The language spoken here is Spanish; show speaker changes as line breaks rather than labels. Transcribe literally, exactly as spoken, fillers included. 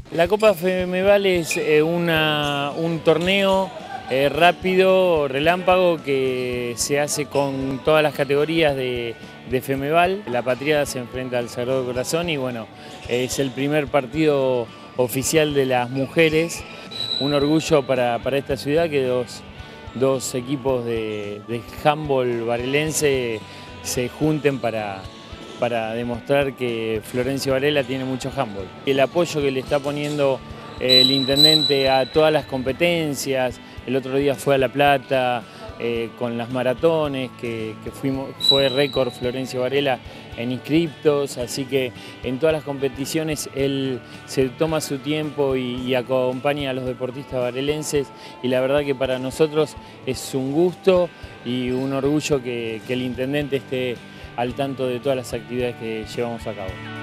La Copa Femeval es eh, una, un torneo eh, rápido, relámpago, que se hace con todas las categorías de, de Femeval. La Patriada se enfrenta al Sagrado Corazón y bueno, es el primer partido oficial de las mujeres. Un orgullo para, para esta ciudad que dos, dos equipos de, de handball varelense se junten para... para demostrar que Florencio Varela tiene mucho handball. El apoyo que le está poniendo el intendente a todas las competencias, el otro día fue a La Plata eh, con las maratones, que, que fuimos, fue récord Florencio Varela en inscriptos, así que en todas las competiciones él se toma su tiempo y, y acompaña a los deportistas varelenses, y la verdad que para nosotros es un gusto y un orgullo que, que el intendente esté al tanto de todas las actividades que llevamos a cabo.